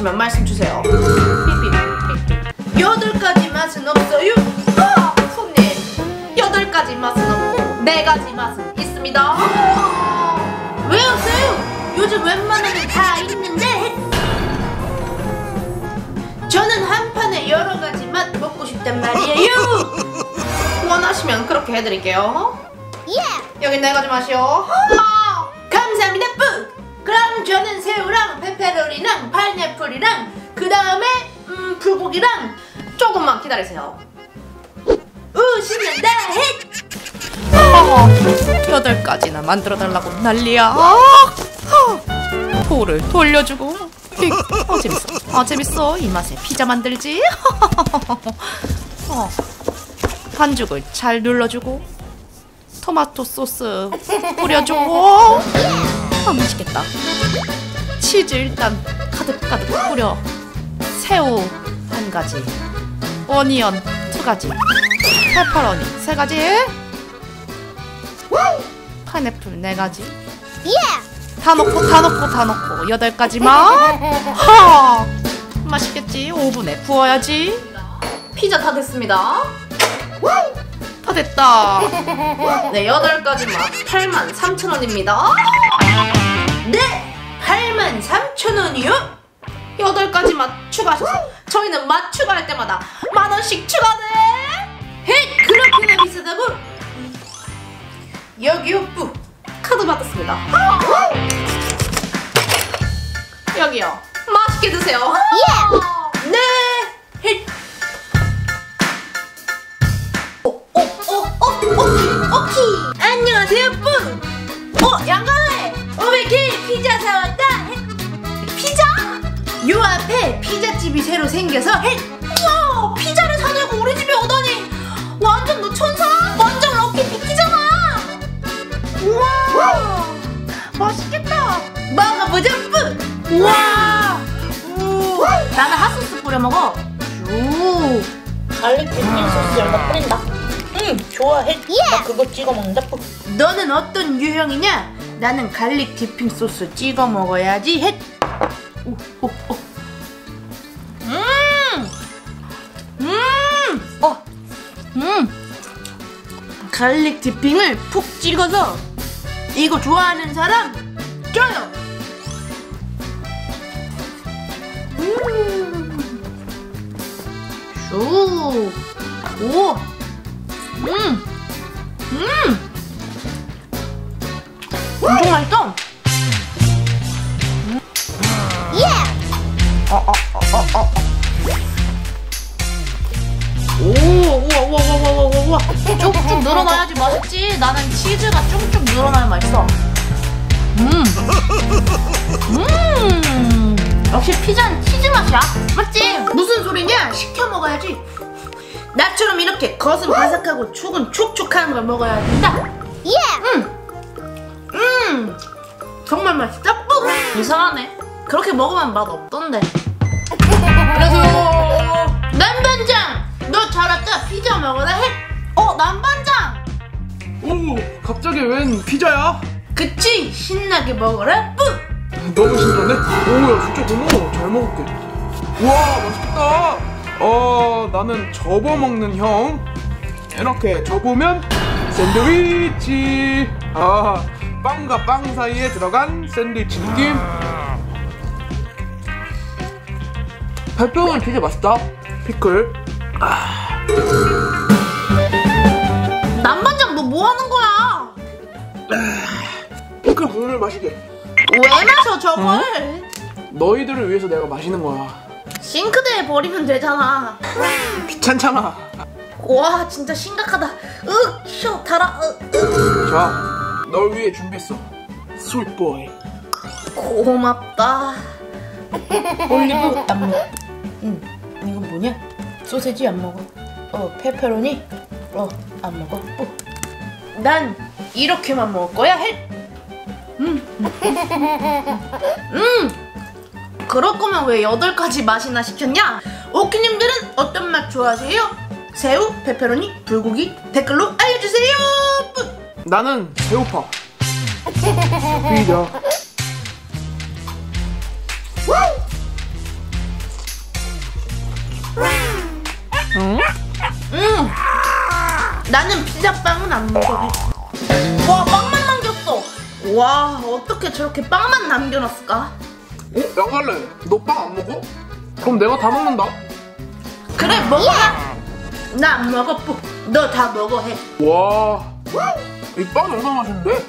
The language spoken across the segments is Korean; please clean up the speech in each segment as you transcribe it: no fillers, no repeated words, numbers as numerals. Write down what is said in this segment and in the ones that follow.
궁금하시면 말씀 주세요. 삐삐. 8가지 맛은 없어요? 손님, 8가지 맛은 없고 4가지 맛은 있습니다. 왜 없어요? 요즘 웬만하면 다 있는데. 저는 한 판에 여러 가지 맛 먹고 싶단 말이에요. 원하시면 그렇게 해드릴게요. 여기 4가지 맛이요. 감사합니다. 뿌. 그럼 저는 새우랑 페페로니랑 파인애플이랑 그 다음에 불고기랑 조금만 기다리세요. 신난다. 8가지나 만들어달라고 난리야. 돌을 돌려주고. 재밌어. 재밌어. 이 맛에 피자 만들지. 반죽을 잘 눌러주고 토마토 소스 뿌려주고. 맛있겠다. 치즈 일단 가득가득 뿌려. 새우 1가지, 오니언 2가지, 페퍼로니 3가지, 파인애플 4가지. 다 넣고 8가지만. 맛있겠지. 오븐에 구워야지. 피자 다 됐습니다. 다 됐다. 네, 8가지 맛 83,000원입니다. 네, 83,000원이요? 8가지 맛 추가하셔서 저희는 맛 추가할 때마다 만원씩 추가돼. 헷! 그렇게나 비싸다고? 여기요. 뿌. 카드 받았습니다. 여기요. 맛있게 드세요. 네. 헷. 오키. 안녕하세요. 뿌. 양갈래. 오메키 피자 사왔다. 피자? 요 앞에 피자집이 새로 생겨서. 우와, 피자를 사냐고 우리 집에 오다니. 완전 너 천사? 완전 럭키 비키잖아. 우와, 맛있겠다. 먹어보자. 뿌. 우와. 나는 핫소스 뿌려 먹어. 갈릭 디핑 소스 여기다 뿌린다. 좋아해. 나 그거 찍어 먹는다. 너는 어떤 유형이냐? 나는 갈릭 디핑 소스 찍어 먹어야지. 헷. 갈릭 디핑을 푹 찍어서. 이거 좋아하는 사람 줘요. 오. 엄청 맛있어. 우와. 쭉쭉 늘어나야지 맛있지. 나는 치즈가 쭉쭉 늘어나야 맛있어. 역시 피자는 치즈 맛이야. 맞지? 무슨 소리냐? 시켜 먹어야지. 나처럼 이렇게 겉은 바삭하고 축은 촉촉한 걸 먹어야 된다. 정말 맛있다. 뿌. 이상하네. 그렇게 먹으면 맛 없던데. 그래서 남반장, 너 잘 왔다. 피자 먹어라. 해. 남반장. 오, 갑자기 웬 피자야? 그치? 신나게 먹어라. 뿌. 너무 신기하네. 오야, 진짜 고마워. 잘 먹을게. 우와, 맛있겠다. 나는 접어 먹는 형. 이렇게 접으면 샌드위치. 빵과 빵 사이에 들어간 샌드위치 느낌. 페퍼로니 되게 맛있다. 피클. 남반장, 너 뭐 하는 거야? 피클 국물 마시게. 왜 마셔 저걸? 너희들을 위해서 내가 마시는 거야. 싱크대에 버리면 되잖아. 귀찮잖아. 와, 진짜 심각하다. 쉬어, 달아. 자, 널 위해 준비했어. 스윗보이. 고맙다. 올리브 안 먹어. 이건 뭐냐? 소세지 안 먹어. 페페로니? 안 먹어. 난 이렇게만 먹을 거야. 그럴 거면 왜 8가지 맛이나 시켰냐? 오키님들은 어떤 맛 좋아하세요? 새우, 페페로니, 불고기 댓글로 알려주세요. 나는 배고파. 피자. 나는 피자빵은 안 먹어. 와, 빵만 남겼어. 와, 어떻게 저렇게 빵만 남겨놨을까? 양갈래, 너 빵 안 먹어? 그럼 내가 다 먹는다. 그래, 먹어. 나 안 먹어. 너 다 먹어 해. 와, 이 빵 얼마나 맛있는데?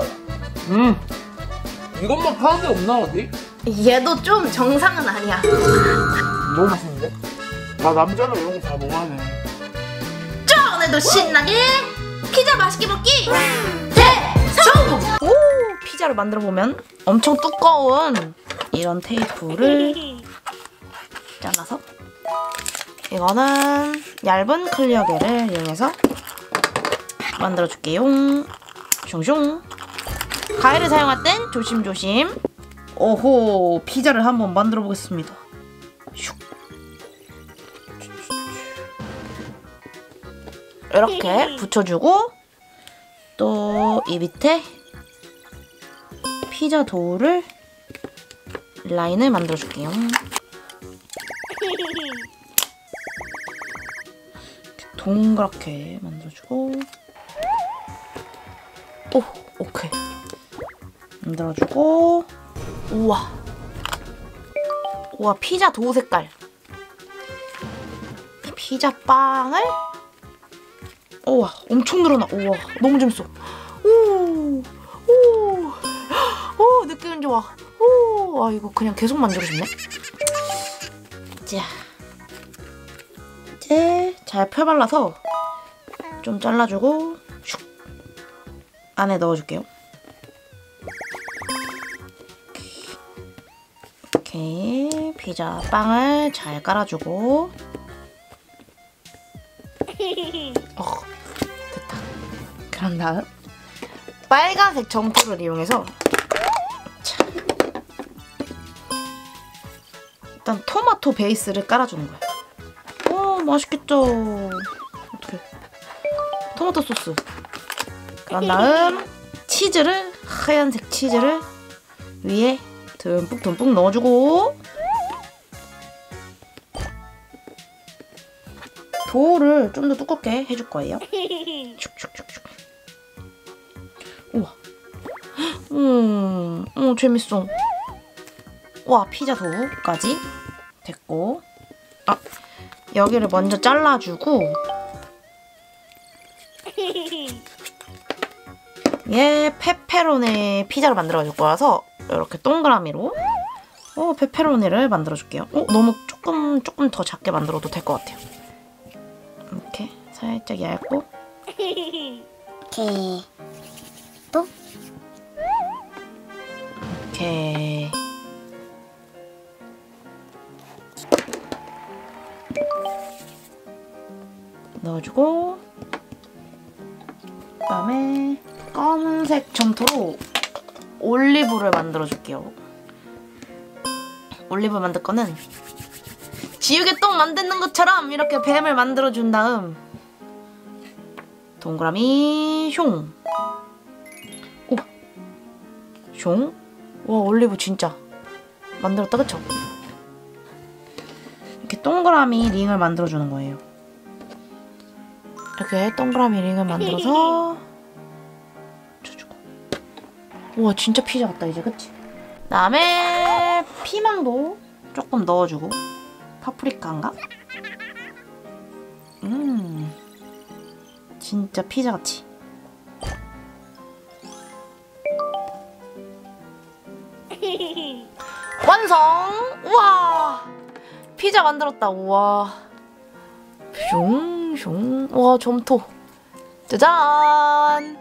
이것만 파는 데 없나 어디? 얘도 좀 정상은 아니야. 너무 맛있는데? 나 남자는 이런 거 다 먹어야 돼. 자, 오늘도 신나게 피자 맛있게 먹기 대성공! 오, 피자를 만들어 보면 엄청 두꺼운 이런 테이프를 잘라서 이거는 얇은 클리어게를 이용해서 만들어 줄게요. 슝슝. 가위를 사용할 땐 조심조심. 오호, 피자를 한번 만들어 보겠습니다. 슉. 이렇게 붙여주고 또 이 밑에 피자 도우를 라인을 만들어 줄게요. 동그랗게 만들어주고, 오, 오케이. 만들어주고, 우와, 우와, 피자 도우 색깔. 피자 빵을, 우와, 엄청 늘어나. 우와, 너무 재밌어. 오, 오, 오, 느낌 좋아. 오, 아, 이거 그냥 계속 만들고 싶네. 자, 이제 잘 펴발라서 좀 잘라주고 슉 안에 넣어줄게요. 이렇게 피자 빵을 잘 깔아주고, 됐다. 그런 다음 빨간색 점토를 이용해서 자, 일단 토마토 베이스를 깔아주는 거야. 오, 맛있겠죠? 어떡해. 토마토 소스. 그런 다음 치즈를, 하얀색 치즈를 위에 듬뿍듬뿍 넣어주고, 도우를 좀 더 두껍게 해줄 거예요. 슉슉슉슉. 우와. 재밌어. 와, 피자 도우까지 됐고, 아, 여기를 먼저 잘라주고, 얘 페페로니 피자를 만들어줄 거라서 이렇게 동그라미로 페페로니를 만들어줄게요. 너무 조금 더 작게 만들어도 될 것 같아요. 이렇게 살짝 얇고, 이렇게 또 이렇게 넣어주고, 그다음에 검은색 점토로 올리브를 만들어줄게요. 올리브 만들 거는 지우개 똥 만드는 것처럼 이렇게 뱀을 만들어준 다음 동그라미 숑. 오, 숑. 와, 올리브 진짜 만들었다, 그쵸? 이렇게 동그라미 링을 만들어주는 거예요. 이렇게 동그라미 링을 만들어서 쳐주고. 우와, 진짜 피자 같다 이제, 그치? 그다음에 피망도 조금 넣어주고, 파프리카인가? 진짜 피자같이. 완성! 우와! 피자 만들었다. 우와. 슝슝. 와, 점토. 짜잔!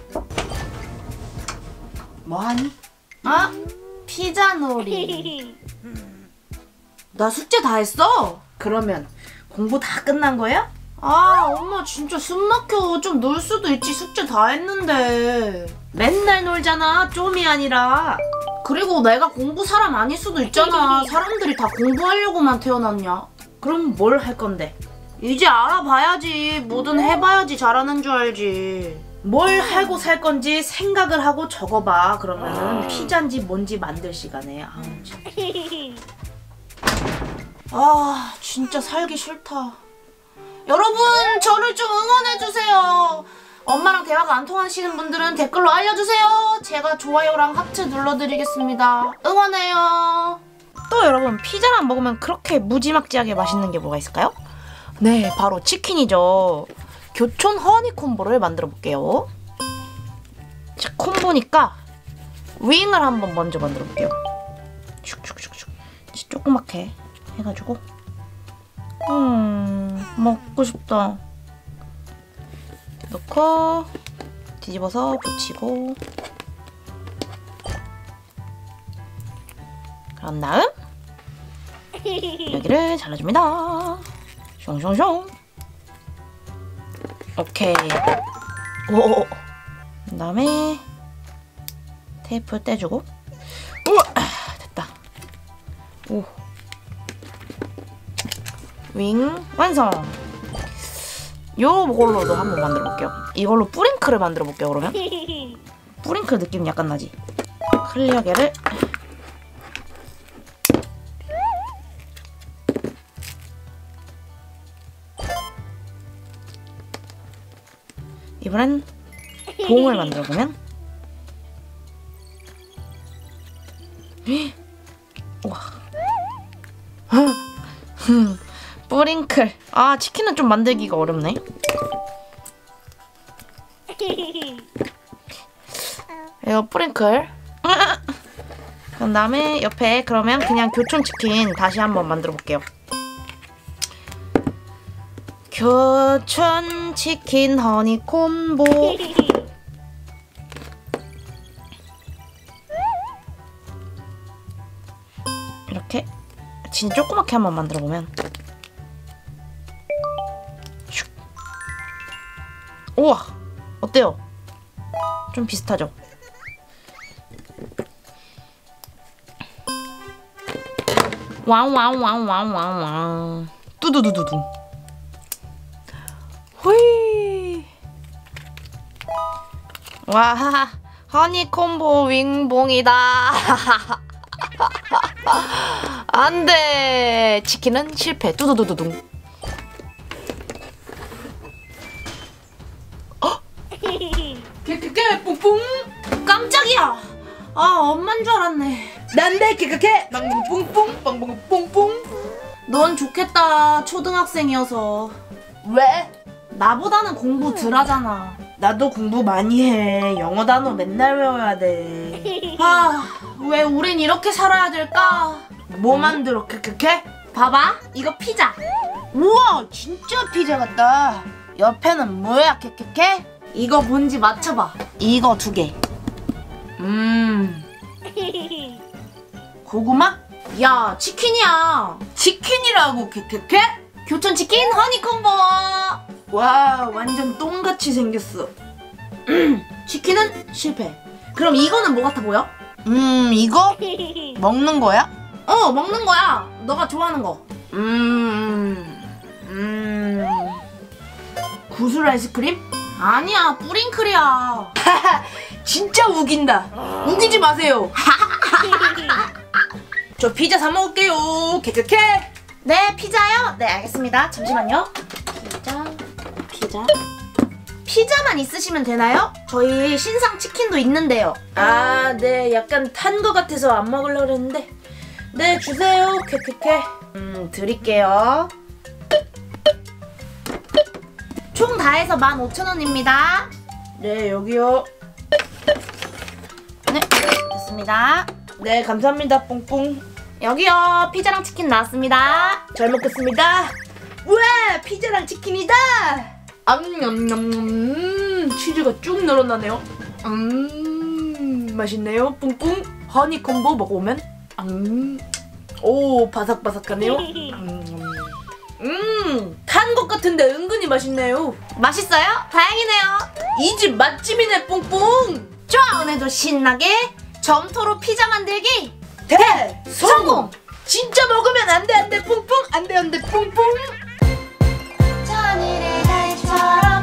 뭐하니? 아? 피자 놀이. 나 숙제 다 했어? 그러면 공부 다 끝난 거야? 아, 엄마 진짜 숨 막혀. 좀 놀 수도 있지. 숙제 다 했는데. 맨날 놀잖아. 좀이 아니라. 그리고 내가 공부 사람 아닐 수도 있잖아. 사람들이 다 공부하려고만 태어났냐? 그럼 뭘 할 건데? 이제 알아봐야지. 뭐든 해봐야지 잘하는 줄 알지. 뭘 하고 살 건지 생각을 하고 적어봐. 그러면은 피자인지 뭔지 만들 시간에. 아, 진짜 살기 싫다. 여러분 저를 좀 응원해주세요. 엄마랑 대화가 안 통하시는 분들은 댓글로 알려주세요. 제가 좋아요랑 하트 눌러드리겠습니다. 응원해요. 또 여러분 피자랑 먹으면 그렇게 무지막지하게 맛있는 게 뭐가 있을까요? 네, 바로 치킨이죠. 교촌 허니 콤보를 만들어 볼게요. 자, 콤보니까 윙을 한번 먼저 만들어 볼게요. 슉슉슉슉. 조그맣게 해가지고. 먹고 싶다. 넣고 뒤집어서 붙이고. 그런 다음 여기를 잘라줍니다. 숑숑숑. 오케이. 오. 그 다음에 테이프 떼주고. 우와, 됐다. 오. 윙 완성. 요걸로도 한번 만들어 볼게요. 이걸로 뿌링클을 만들어 볼게요. 그러면 뿌링클 느낌 약간 나지. 클리어게를 이번엔 봉을 만들어 보면. 우와. 뿌링클. 아, 치킨은 좀 만들기가 어렵네. 이거 뿌링클. 그 다음에 옆에 그러면 그냥 교촌 치킨 다시 한번 만들어 볼게요. 교촌 치킨 허니 콤보. 이렇게 진짜 조그맣게 한번 만들어 보면. 슉. 우와, 어때요? 좀 비슷하죠? 왕왕왕왕왕왕. 뚜두두두두. 호이. 와, 허니콤보 윙봉이다. 안돼. 치킨은 실패. 뚜두두두둥. 깨깨깨 뿡뿡. 깜짝이야. 아, 엄만 줄 알았네. 난데 깨깨깨 빵빵 뿡뿡 빵빵 뿡뿡. 넌 좋겠다. 초등학생이어서. 왜? 나보다는 공부 덜 하잖아. 나도 공부 많이 해. 영어 단어 맨날 외워야 돼. 아, 왜 우린 이렇게 살아야 될까? 뭐 만들어? 깨깨깨? 봐봐, 이거 피자. 우와, 진짜 피자 같다. 옆에는 뭐야? 깨깨깨? 이거 뭔지 맞춰봐. 이거 2개. 고구마? 야, 치킨이야. 치킨이라고. 깨깨깨? 교촌 치킨 허니콤보. 와, 완전 똥같이 생겼어. 치킨은 실패. 그럼 이거는 뭐 같아 보여? 이거? 먹는 거야? 먹는 거야. 너가 좋아하는 거. 구슬 아이스크림? 아니야, 뿌링클이야. 진짜 우긴다. 우기지 마세요. 저 피자 사 먹을게요. 케케케. 네, 피자요? 네, 알겠습니다. 잠시만요. 피자만 있으시면 되나요? 저희 신상 치킨도 있는데요. 아, 네. 약간 탄 거 같아서 안 먹으려고 했는데. 네, 주세요. 케케케. 드릴게요. 총 다 해서 15,000원입니다. 네, 여기요. 네, 됐습니다. 네, 감사합니다. 뿡뿡. 여기요, 피자랑 치킨 나왔습니다. 잘 먹겠습니다. 우와, 피자랑 치킨이다. 치즈가 쭉 늘어나네요. 맛있네요. 뿡뿡. 허니콤보 먹어보면 오, 바삭바삭하네요. 탄 것 같은데 은근히 맛있네요. 맛있어요? 다행이네요. 이 집 맛집이네. 뿡뿡. 좋아, 오늘도 신나게 점토로 피자 만들기 성공! 진짜 먹으면 안돼 뿡뿡. 안돼 뿡뿡. 천일의 달처럼